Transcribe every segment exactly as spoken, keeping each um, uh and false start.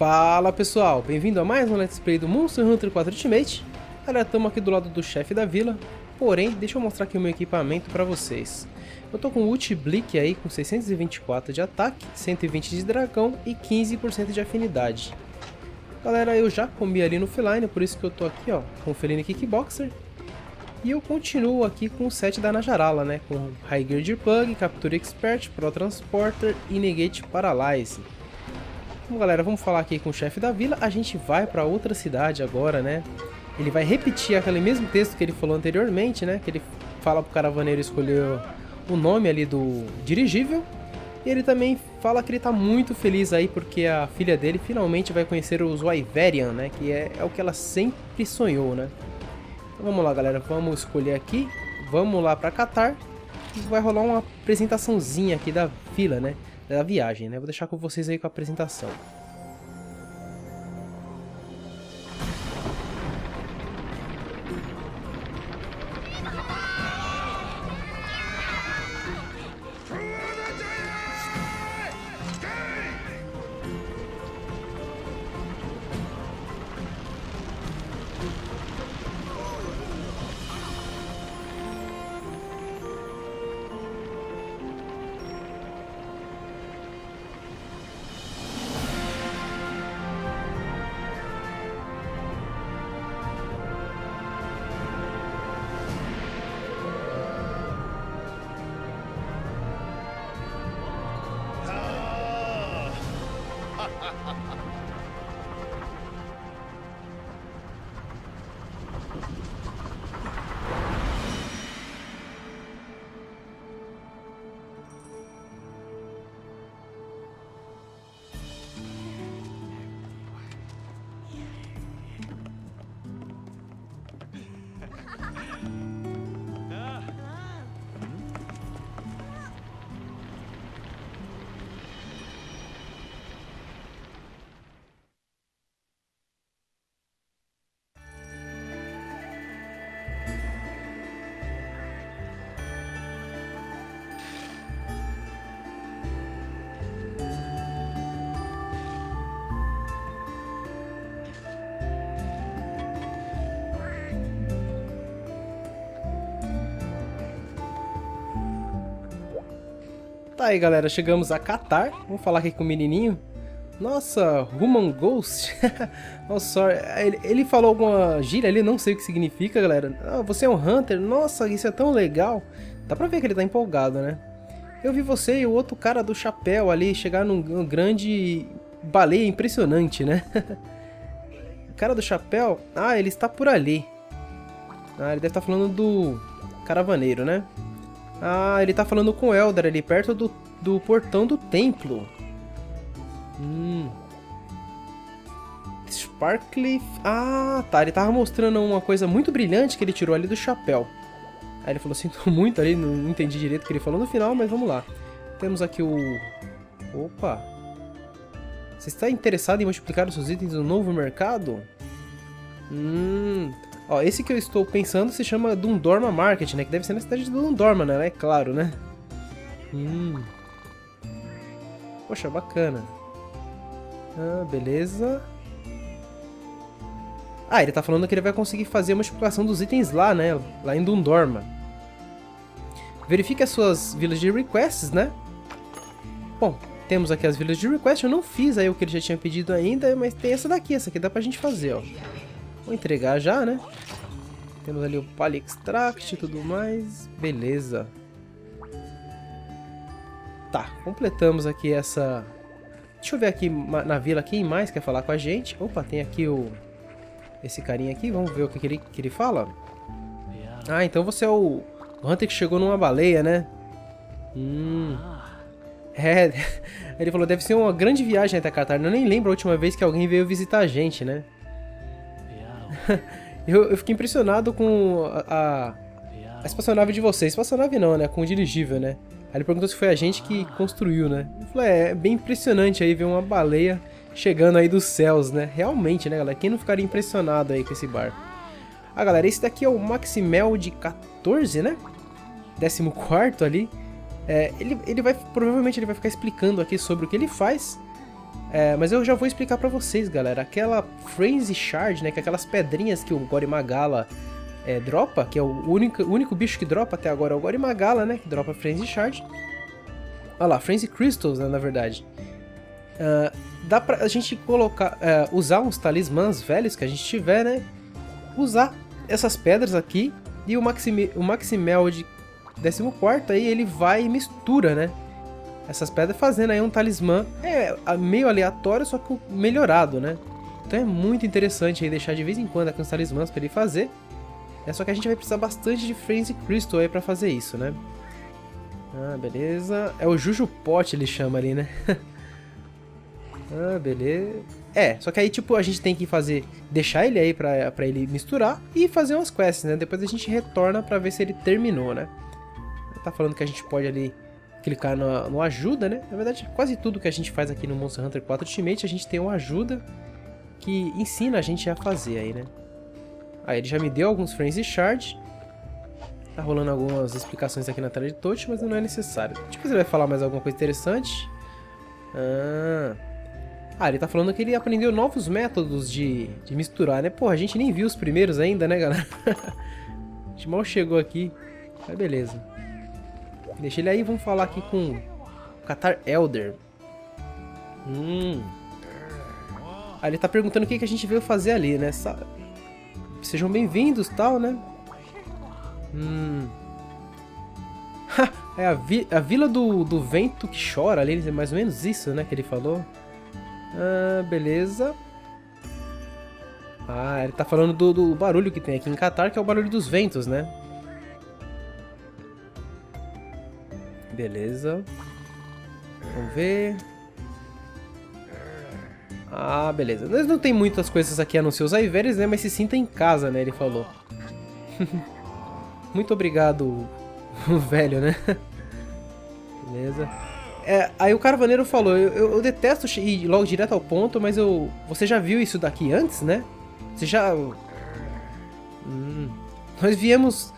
Fala pessoal, bem-vindo a mais um Let's Play do Monster Hunter quatro Ultimate. Galera, estamos aqui do lado do chefe da vila, porém, deixa eu mostrar aqui o meu equipamento para vocês. Eu tô com o Ultiblick aí com seiscentos e vinte e quatro de ataque, cento e vinte de dragão e quinze por cento de afinidade. Galera, eu já comi ali no Feline, por isso que eu tô aqui ó, com o Feline Kickboxer. E eu continuo aqui com o set da Najarala, né, com High Gear Plug, Capture Expert, Pro Transporter e Negate Paralyze. Bom, galera, vamos falar aqui com o chefe da vila. A gente vai para outra cidade agora, né? Ele vai repetir aquele mesmo texto que ele falou anteriormente, né? Que ele fala pro caravaneiro escolher o nome ali do dirigível. E ele também fala que ele tá muito feliz aí porque a filha dele finalmente vai conhecer os Wyverian, né? Que é, é o que ela sempre sonhou, né? Então vamos lá, galera. Vamos escolher aqui. Vamos lá para Catar. E vai rolar uma apresentaçãozinha aqui da vila, né? Da viagem, né? Vou deixar com vocês aí com a apresentação. Tá aí, galera, chegamos a Catar. Vamos falar aqui com o menininho. Nossa, Human Ghost. Nossa, ele, ele falou alguma gíria ali, não sei o que significa, galera. Ah, você é um Hunter? Nossa, isso é tão legal. Dá pra ver que ele tá empolgado, né? Eu vi você e o outro cara do chapéu ali chegar num, num grande baleia impressionante, né? O cara do chapéu... Ah, ele está por ali. Ah, ele deve estar falando do caravaneiro, né? Ah, ele tá falando com o Elder ali, perto do, do portão do templo. Hum. Sparkly... Ah, tá. Ele tava mostrando uma coisa muito brilhante que ele tirou ali do chapéu. Aí ele falou, sinto muito ali, não entendi direito o que ele falou no final, mas vamos lá. Temos aqui o... Opa! Você está interessado em multiplicar os seus itens no novo mercado? Hum... Ó, esse que eu estou pensando se chama Dundorma Market, né? Que deve ser na cidade de Dundorma, né? É claro, né? Hum. Poxa, bacana. Ah, beleza. Ah, ele tá falando que ele vai conseguir fazer a multiplicação dos itens lá, né? Lá em Dundorma. Verifique as suas vilas de requests, né? Bom, temos aqui as vilas de request. Eu não fiz aí o que ele já tinha pedido ainda, mas tem essa daqui. Essa aqui dá pra gente fazer, ó. Vou entregar já, né? Temos ali o Pali Extract e tudo mais. Beleza. Tá, completamos aqui essa... Deixa eu ver aqui na vila quem mais quer falar com a gente. Opa, tem aqui o... Esse carinha aqui. Vamos ver o que, que, ele, que ele fala. Ah, então você é o... o Hunter que chegou numa baleia, né? Hum... É... Ele falou, deve ser uma grande viagem até Catar. Eu nem lembro a última vez que alguém veio visitar a gente, né? eu, eu fiquei impressionado com a, a, a espaçonave de vocês. Espaçonave não, né? Com o dirigível, né? Aí ele perguntou se foi a gente que construiu, né? Eu falei, é, é bem impressionante aí ver uma baleia chegando aí dos céus, né? Realmente, né, galera? Quem não ficaria impressionado aí com esse barco? Ah, galera, esse daqui é o Maximel de quatorze, né? décimo quarto ali. É, ele, ele vai, provavelmente ele vai ficar explicando aqui sobre o que ele faz. É, mas eu já vou explicar pra vocês, galera. Aquela Frenzy Shard, né? Que é aquelas pedrinhas que o Gore Magala é, dropa, que é o único, o único bicho que dropa até agora é o Gore Magala, né? Que dropa Frenzy Shard. Olha lá, Frenzy Crystals, né, na verdade. Uh, dá pra a gente colocar, uh, usar uns talismãs velhos que a gente tiver, né? Usar essas pedras aqui e o, Maxime, o Maximel de décimo quarto aí ele vai e mistura, né? Essas pedras fazendo aí um talismã é meio aleatório, só que melhorado, né? Então é muito interessante aí deixar de vez em quando aqui uns talismãs pra ele fazer. É só que a gente vai precisar bastante de Frenzy Crystal aí pra fazer isso, né? Ah, beleza. É o Juju Pot, ele chama ali, né? Ah, beleza. É, só que aí, tipo, a gente tem que fazer... Deixar ele aí pra, pra ele misturar e fazer umas quests, né? Depois a gente retorna pra ver se ele terminou, né? Tá falando que a gente pode ali clicar no, no ajuda, né? Na verdade, quase tudo que a gente faz aqui no Monster Hunter quatro Ultimate, a gente tem uma ajuda que ensina a gente a fazer aí, né? Aí ele já me deu alguns Frenzy Shard. Tá rolando algumas explicações aqui na tela de touch, mas não é necessário. Deixa eu ver se ele vai falar mais alguma coisa interessante. Ah... Ah, ele tá falando que ele aprendeu novos métodos de, de misturar, né? Pô, a gente nem viu os primeiros ainda, né, galera? A gente mal chegou aqui. Mas beleza. Deixa ele aí, vamos falar aqui com o Catar Elder. Hum. Ah, ele tá perguntando o que, que a gente veio fazer ali, né? Sa... Sejam bem-vindos e tal, né? Hum. É a, vi a Vila do, do Vento que Chora ali, é mais ou menos isso, né, que ele falou. Ah, beleza. Ah, ele tá falando do, do barulho que tem aqui em Catar, que é o barulho dos ventos, né? Beleza. Vamos ver. Ah, beleza. Nós não tem muitas coisas aqui a não ser os Aiveres, né? Mas se sinta em casa, né? Ele falou. Muito obrigado, velho, né? Beleza. É, aí o Caravaneiro falou, eu, eu, eu detesto ir logo direto ao ponto, mas eu... Você já viu isso daqui antes, né? Você já... Hum, nós viemos...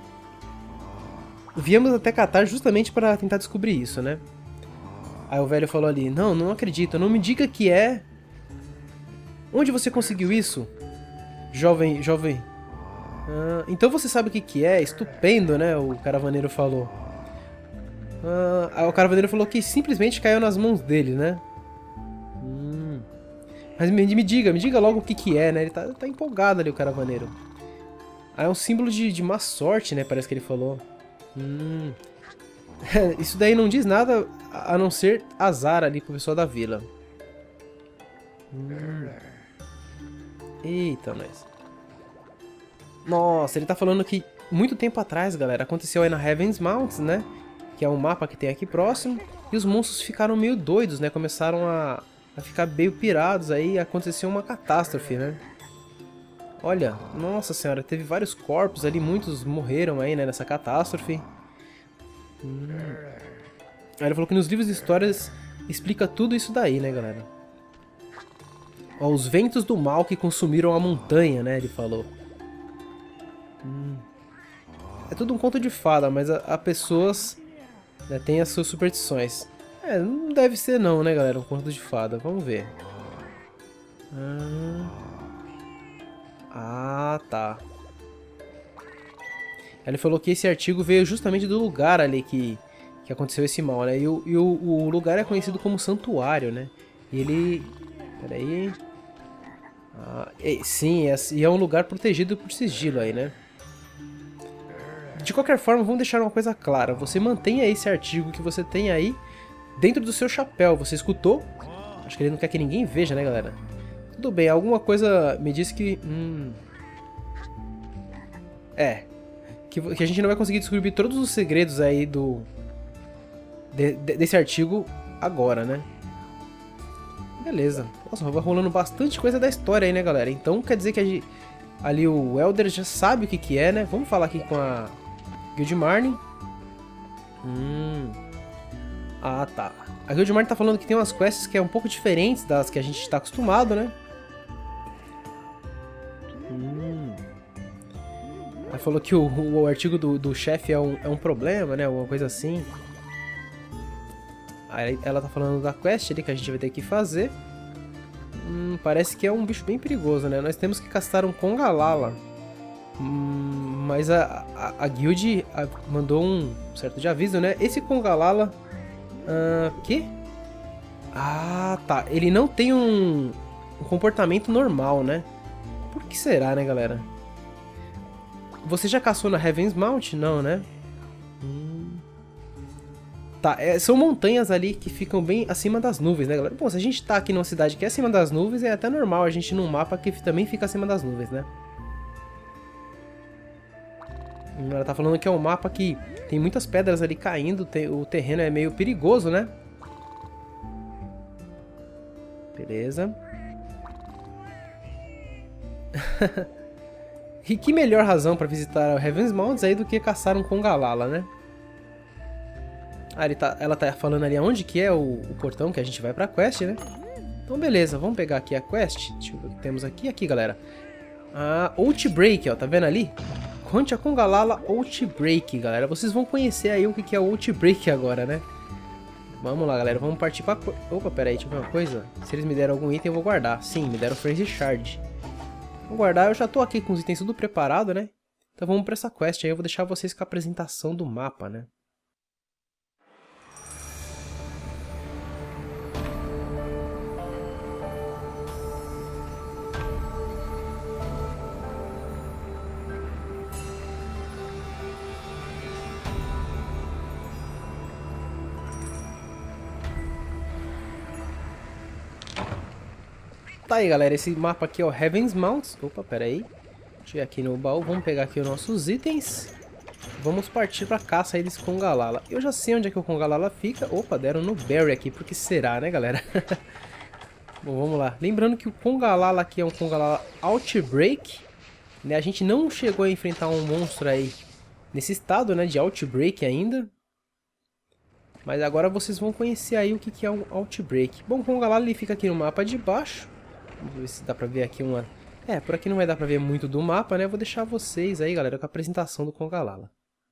Viemos até Catar justamente para tentar descobrir isso, né? Aí o velho falou ali, não, não acredito, não me diga que é... Onde você conseguiu isso? Jovem, jovem... Ah, então você sabe o que que é? Estupendo, né? O Caravaneiro falou. Ah, o Caravaneiro falou que simplesmente caiu nas mãos dele, né? Hum. Mas me, me diga, me diga logo o que que é, né? Ele tá, tá empolgado ali, o Caravaneiro. Ah, é um símbolo de, de má sorte, né? Parece que ele falou. Hum. Isso daí não diz nada a não ser azar ali pro pessoal da vila. Hum. Eita, nós. Nossa, ele tá falando que muito tempo atrás, galera, aconteceu aí na Heaven's Mountains, né? Que é um mapa que tem aqui próximo. E os monstros ficaram meio doidos, né? Começaram a, a ficar meio pirados aí. Aconteceu uma catástrofe, né? Olha, nossa senhora, teve vários corpos ali. Muitos morreram aí, né? Nessa catástrofe. Hum. Aí ele falou que nos livros de histórias explica tudo isso daí, né, galera? Ó, os ventos do mal que consumiram a montanha, né? Ele falou. Hum. É tudo um conto de fada, mas a, a pessoas... Já tem as suas superstições. É, não deve ser não, né, galera? Um conto de fada. Vamos ver. Ah, ah tá. Ele falou que esse artigo veio justamente do lugar ali que, que aconteceu esse mal, né? E, o, e o, o lugar é conhecido como Santuário, né? E ele... Pera aí... Ah, é, sim, é, e é um lugar protegido por sigilo aí, né? De qualquer forma, vamos deixar uma coisa clara. Você mantenha esse artigo que você tem aí dentro do seu chapéu. Você escutou? Acho que ele não quer que ninguém veja, né, galera? Tudo bem, alguma coisa me disse que... Hum, é. Que, que a gente não vai conseguir descobrir todos os segredos aí do... De, de, desse artigo agora, né? Beleza. Nossa, vai rolando bastante coisa da história aí, né, galera? Então quer dizer que a gente, ali o Elder já sabe o que que é, né? Vamos falar aqui com a... Guildmarne. Hum. Ah, tá. A Guildmarne tá falando que tem umas quests que é um pouco diferentes das que a gente tá acostumado, né? Hum. Ela falou que o, o artigo do, do chefe é um, é um problema, né? Alguma coisa assim. Aí ela tá falando da quest ali que a gente vai ter que fazer. Hum, parece que é um bicho bem perigoso, né? Nós temos que castar um Congalala. Hum, mas a, a, a guild a, mandou um certo de aviso, né? Esse Congalala... Uh, que? Ah, tá. Ele não tem um, um comportamento normal, né? Por que será, né, galera? Você já caçou na Heaven's Mount? Não, né? Hum... Tá, é, são montanhas ali que ficam bem acima das nuvens, né, galera? Bom, se a gente tá aqui numa cidade que é acima das nuvens, é até normal a gente ir num mapa que também fica acima das nuvens, né? Ela tá falando que é um mapa que tem muitas pedras ali caindo, tem, o terreno é meio perigoso, né? Beleza. E que melhor razão pra visitar o Heaven's Mounts aí do que caçar um Congalala, né? Ah, ele tá, ela tá falando ali aonde que é o, o portão que a gente vai pra quest, né? Então beleza, vamos pegar aqui a quest. Deixa eu ver o que temos aqui. Aqui, galera. A Outbreak, ó, tá vendo ali? Conte a Congalala Outbreak, galera. Vocês vão conhecer aí o que é o Outbreak agora, né? Vamos lá, galera. Vamos partir pra... Opa, pera aí, deixa eu ver uma coisa. Se eles me deram algum item, eu vou guardar. Sim, me deram Frenzy Shard. Vou guardar. Eu já tô aqui com os itens tudo preparado, né? Então vamos pra essa quest aí. Eu vou deixar vocês com a apresentação do mapa, né? Tá aí, galera, esse mapa aqui é o Heaven's Mounts. Opa, pera aí. Deixa eu ir aqui no baú, vamos pegar aqui os nossos itens. Vamos partir pra caça aí desse Congalala. Eu já sei onde é que o Congalala fica. Opa, deram no Berry aqui, porque será, né, galera? Bom, vamos lá. Lembrando que o Congalala aqui é um Congalala Outbreak, né? A gente não chegou a enfrentar um monstro aí nesse estado, né, de Outbreak ainda. Mas agora vocês vão conhecer aí o que que é um Outbreak. Bom, o Congalala ele fica aqui no mapa de baixo. Vamos ver se dá pra ver aqui uma... É, por aqui não vai dar pra ver muito do mapa, né? Eu vou deixar vocês aí, galera, com a apresentação do Congalala.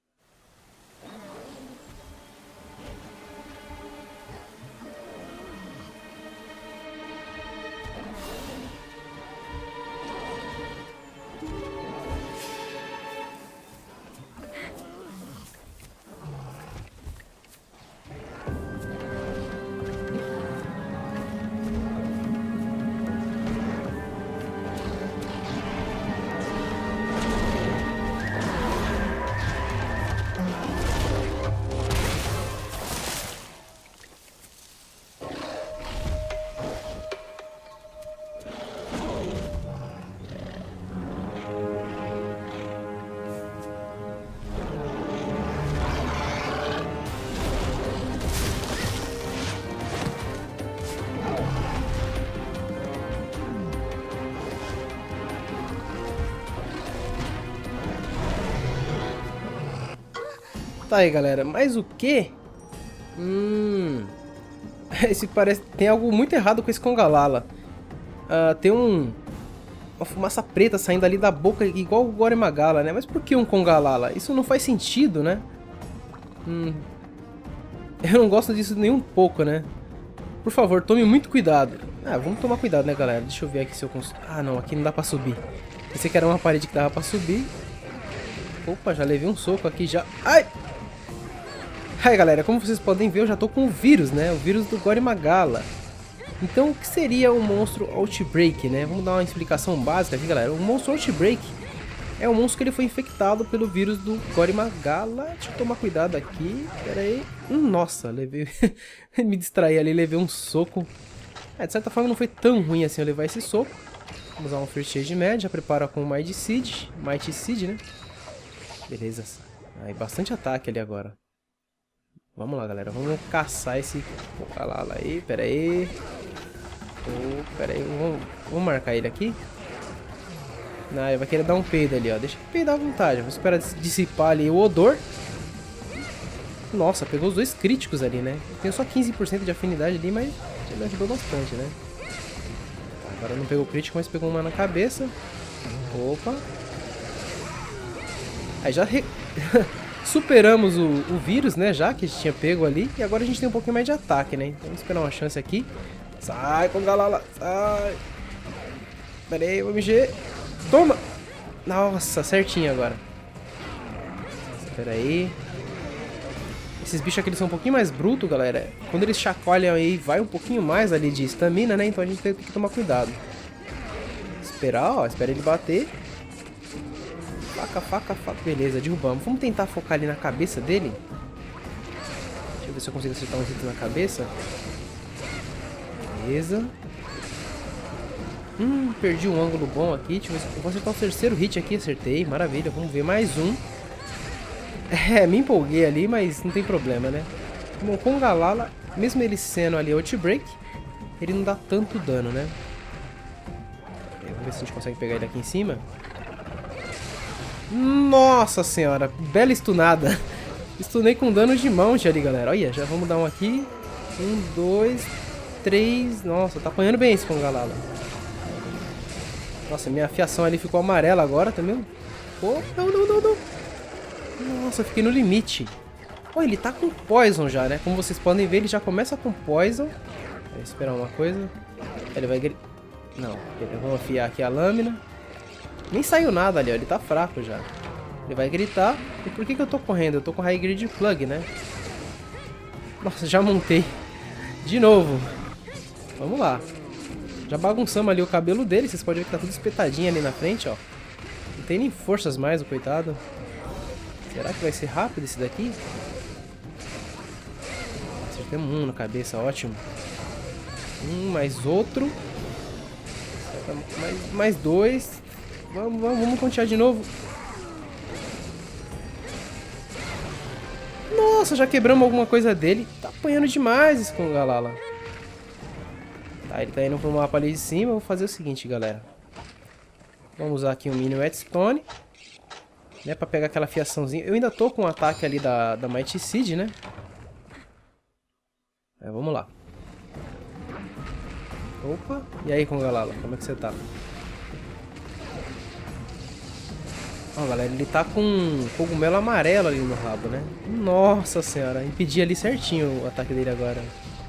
Tá aí, galera, mas o que? Hum... Esse parece... Tem algo muito errado com esse Congalala. Uh, tem um... Uma fumaça preta saindo ali da boca, igual o Gore Magala, né? Mas por que um Congalala? Isso não faz sentido, né? Hum... Eu não gosto disso nem um pouco, né? Por favor, tome muito cuidado. Ah, vamos tomar cuidado, né, galera? Deixa eu ver aqui se eu consigo... Ah, não, aqui não dá pra subir. Pensei que era uma parede que dava pra subir. Opa, já levei um soco aqui já. Ai! Aí, galera, como vocês podem ver, eu já tô com o vírus, né? O vírus do Gore Magala. Então, o que seria o monstro Outbreak, né? Vamos dar uma explicação básica aqui, galera. O monstro Outbreak é um monstro que ele foi infectado pelo vírus do Gore Magala. Deixa eu tomar cuidado aqui. Pera aí. Hum, nossa, levei... Me distraí ali, levei um soco. É, de certa forma, não foi tão ruim assim eu levar esse soco. Vamos usar um First Aid Med. Já prepara com o Mighty Seed. Mighty Seed, né? Beleza. Aí, bastante ataque ali agora. Vamos lá, galera. Vamos caçar esse Congalala aí. Pera aí. Oh, pera aí. Vamos, vamos marcar ele aqui. Não, ele vai querer dar um peido ali, ó. Deixa ele peidar à vontade. Vamos esperar dissipar ali o odor. Nossa, pegou os dois críticos ali, né? Tem só quinze por cento de afinidade ali, mas ele ajudou bastante, né? Agora não pegou crítico, mas pegou uma na cabeça. Opa. Aí já... Re... Superamos o, o vírus, né? Já que a gente tinha pego ali. E agora a gente tem um pouquinho mais de ataque, né? Então vamos esperar uma chance aqui. Sai, Congalala. Sai. Pera aí, vou mexer. Toma. Nossa, certinho agora. Pera aí. Esses bichos aqui eles são um pouquinho mais brutos, galera. Quando eles chacoalham aí, vai um pouquinho mais ali de estamina, né? Então a gente tem que tomar cuidado. Esperar, ó. Espera ele bater. Faca, faca, faca. Beleza, derrubamos. Vamos tentar focar ali na cabeça dele. Deixa eu ver se eu consigo acertar um hit na cabeça. Beleza. Hum, perdi um ângulo bom aqui. Deixa eu ver se eu vou acertar o terceiro hit aqui. Acertei, maravilha. Vamos ver mais um. É, me empolguei ali, mas não tem problema, né? Bom, com o Congalala, mesmo ele sendo ali Outbreak, ele não dá tanto dano, né? Vamos ver se a gente consegue pegar ele aqui em cima. Nossa senhora, bela stunada. Stunei com dano de mount ali, galera. Olha, já vamos dar um aqui. Um, dois, três. Nossa, tá apanhando bem esse Congalala. Nossa, minha afiação ali ficou amarela agora, tá vendo? Oh, não, não, não, não. Nossa, eu fiquei no limite. Oh, ele tá com Poison já, né? Como vocês podem ver, ele já começa com Poison. Vou esperar uma coisa. Ele vai... Não, vamos afiar aqui a lâmina. Nem saiu nada ali, ó. Ele tá fraco já. Ele vai gritar. E por que que eu tô correndo? Eu tô com High Grid Plug, né? Nossa, já montei. De novo. Vamos lá. Já bagunçamos ali o cabelo dele. Vocês podem ver que tá tudo espetadinho ali na frente, ó. Não tem nem forças mais, o coitado. Será que vai ser rápido esse daqui? Acertamos um na cabeça, ótimo. Um, mais outro. Mais, mais dois. Vamos, vamos, vamos continuar de novo. Nossa, já quebramos alguma coisa dele. Tá apanhando demais esse Congalala. Tá, ele tá indo pro mapa ali de cima. Eu vou fazer o seguinte, galera. Vamos usar aqui um Mini Whetstone. Né, pra pegar aquela fiaçãozinha. Eu ainda tô com o ataque ali da, da Mighty Seed, né? É, vamos lá. Opa. E aí, Congalala, como é que você tá? Ó, galera, ele tá com um cogumelo amarelo ali no rabo, né? Nossa senhora, impedi ali certinho o ataque dele agora.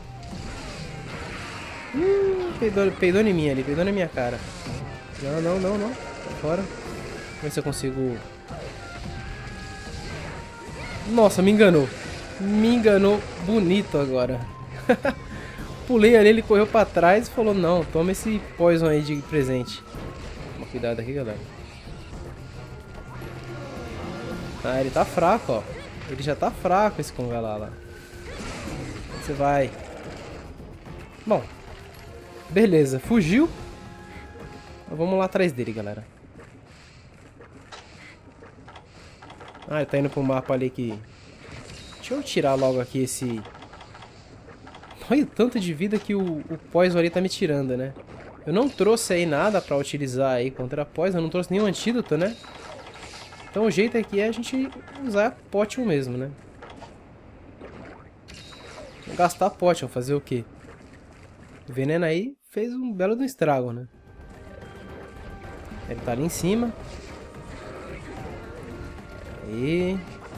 Hum, peidou, peidou em mim ali, peidou na minha cara. Não, não, não, não. Tá fora. Vamos ver se eu consigo... Nossa, me enganou. Me enganou bonito agora. Pulei ali, ele correu pra trás e falou, não, toma esse poison aí de presente. Toma cuidado aqui, galera. Ah, ele tá fraco, ó. Ele já tá fraco, esse Congalala. Você vai. Bom. Beleza, fugiu. Vamos lá atrás dele, galera. Ah, ele tá indo pro mapa ali que... Deixa eu tirar logo aqui esse... Olha o tanto de vida que o, o Poison ali tá me tirando, né? Eu não trouxe aí nada pra utilizar aí contra a Poison. Eu não trouxe nenhum antídoto, né? Então o jeito aqui é a gente usar Potion mesmo, né? Vou gastar Potion, fazer o quê? O veneno aí fez um belo do estrago, né? Ele tá ali em cima. Aí.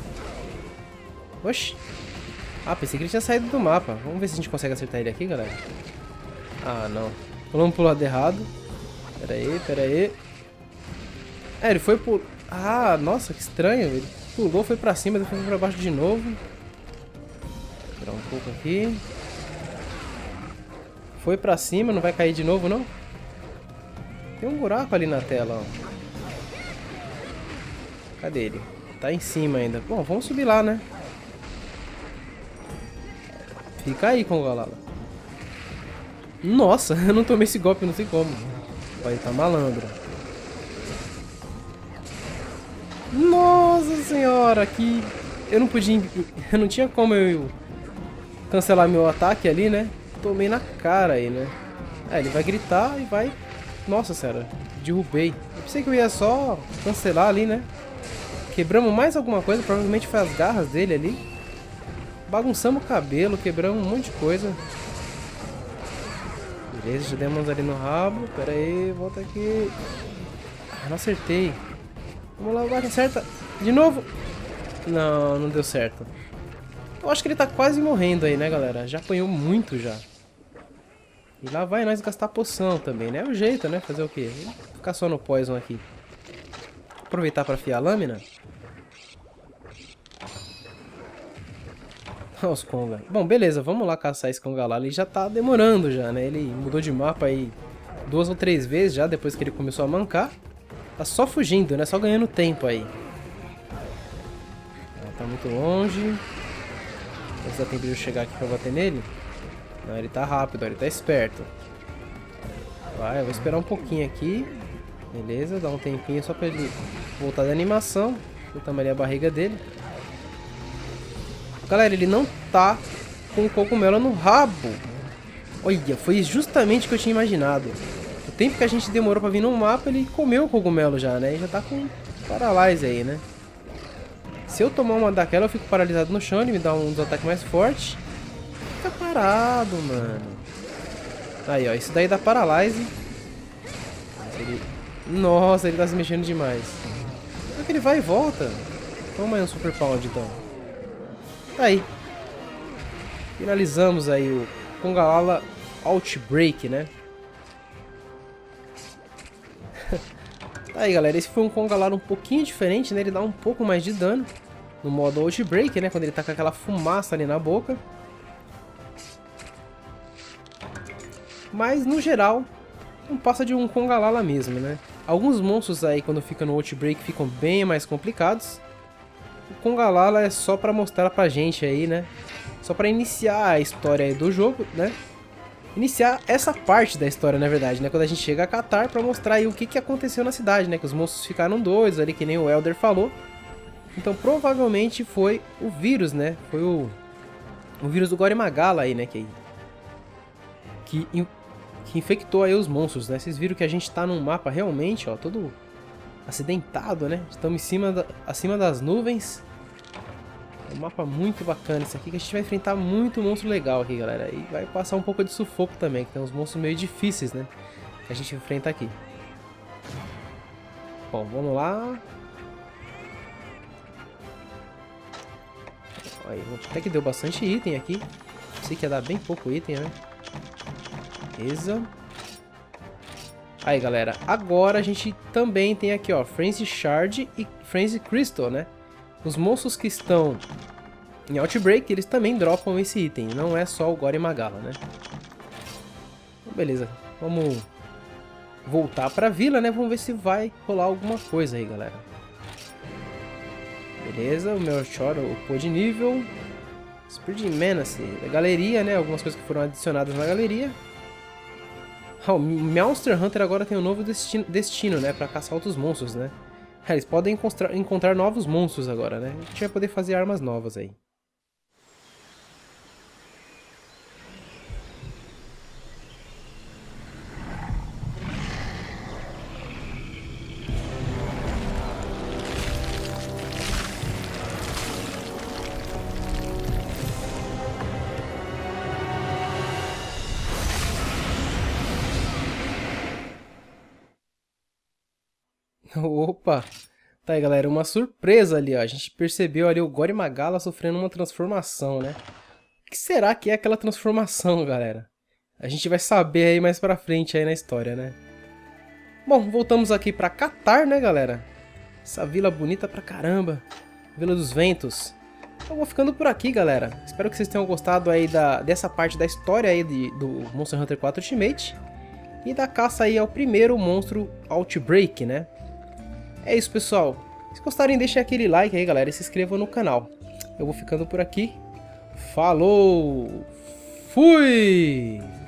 Oxi. Ah, pensei que ele tinha saído do mapa. Vamos ver se a gente consegue acertar ele aqui, galera. Ah, não. Pulamos pro lado errado. Pera aí, pera aí. É, ele foi por... Ah, nossa, que estranho. Ele pulou, foi pra cima, depois foi pra baixo de novo. Vou tirar um pouco aqui. Foi pra cima, não vai cair de novo, não? Tem um buraco ali na tela, ó. Cadê ele? Tá em cima ainda. Bom, vamos subir lá, né? Fica aí, Congalala. Nossa, eu não tomei esse golpe, não sei como. Vai, tá malandro. Nossa senhora, que... Eu não podia... Eu não tinha como eu cancelar meu ataque ali, né? Tomei na cara aí, né? É, ele vai gritar e vai... Nossa senhora, derrubei. Eu pensei que eu ia só cancelar ali, né? Quebramos mais alguma coisa, provavelmente foi as garras dele ali. Bagunçamos o cabelo, quebramos um monte de coisa. Beleza, já demos ali no rabo. Pera aí, volta aqui. Ah, não acertei. Vamos lá, vai, acerta. De novo. Não, não deu certo. Eu acho que ele tá quase morrendo aí, né, galera? Já apanhou muito já. E lá vai nós gastar poção também, né? É o jeito, né? Fazer o quê? Vou ficar só no poison aqui. Aproveitar pra afiar a lâmina. Olha os Konga. Bom, beleza, vamos lá caçar esse Konga lá. Ele já tá demorando já, né? Ele mudou de mapa aí duas ou três vezes já, depois que ele começou a mancar. Tá só fugindo, né? Só ganhando tempo aí. Tá muito longe. Vai dar tempo de eu chegar aqui pra bater nele? Não, ele tá rápido, ele tá esperto. Vai, eu vou esperar um pouquinho aqui. Beleza, dá um tempinho só pra ele voltar da animação. Botamos ali a barriga dele. Galera, ele não tá com o cogumelo no rabo. Olha, foi justamente o que eu tinha imaginado. O tempo que a gente demorou pra vir no mapa, ele comeu o cogumelo já, né? E já tá com paralyse aí, né? Se eu tomar uma daquela, eu fico paralisado no chão, ele me dá um dos ataques mais fortes. Fica parado, mano. Aí, ó, isso daí dá paralyse. Ele... Nossa, ele tá se mexendo demais. Como é que ele vai e volta? Toma aí um super pound, então. Aí. Finalizamos aí o Congalala Outbreak, né? Aí, galera, esse foi um Congalala um pouquinho diferente, né? Ele dá um pouco mais de dano no modo Outbreak, né? Quando ele tá com aquela fumaça ali na boca. Mas, no geral, não passa de um Congalala mesmo, né? Alguns monstros aí, quando fica no Outbreak, ficam bem mais complicados. O Congalala é só pra mostrar pra gente aí, né? Só pra iniciar a história aí do jogo, né? Iniciar essa parte da história, na verdade, né? Quando a gente chega a Catar pra mostrar aí o que, que aconteceu na cidade, né? Que os monstros ficaram doidos ali, que nem o Elder falou. Então, provavelmente foi o vírus, né? Foi o, o vírus do Gore Magala aí, né? Que, que, que infectou aí os monstros, né? Vocês viram que a gente tá num mapa realmente, ó, todo acidentado, né? Estamos em cima da, acima das nuvens. É um mapa muito bacana esse aqui, que a gente vai enfrentar muito monstro legal aqui, galera. E vai passar um pouco de sufoco também, que tem uns monstros meio difíceis, né? Que a gente enfrenta aqui. Bom, vamos lá. Aí, até que deu bastante item aqui. Sei que ia dar bem pouco item, né? Beleza. Aí, galera, agora a gente também tem aqui, ó, Frenzy Shard e Frenzy Crystal, né? Os monstros que estão em Outbreak, eles também dropam esse item, não é só o Gore Magala, né? Então, beleza, vamos voltar pra vila, né? Vamos ver se vai rolar alguma coisa aí, galera. Beleza, o meu Choro upou de nível. Spirit Menace, da galeria, né? Algumas coisas que foram adicionadas na galeria. Ah, o Monster Hunter agora tem um novo destino, destino, né? Pra caçar outros monstros, né? Eles podem encontrar, encontrar novos monstros agora, né? A gente vai poder fazer armas novas aí. Opa! Tá aí, galera, uma surpresa ali, ó. A gente percebeu ali o Gore Magala sofrendo uma transformação, né? O que será que é aquela transformação, galera? A gente vai saber aí mais pra frente aí na história, né? Bom, voltamos aqui pra Catar, né, galera? Essa vila bonita pra caramba. Vila dos Ventos. Eu vou ficando por aqui, galera. Espero que vocês tenham gostado aí da, dessa parte da história aí de, do Monster Hunter quatro Ultimate. E da caça aí ao primeiro monstro Outbreak, né? É isso, pessoal. Se gostarem, deixem aquele like aí, galera, e se inscrevam no canal. Eu vou ficando por aqui. Falou! Fui!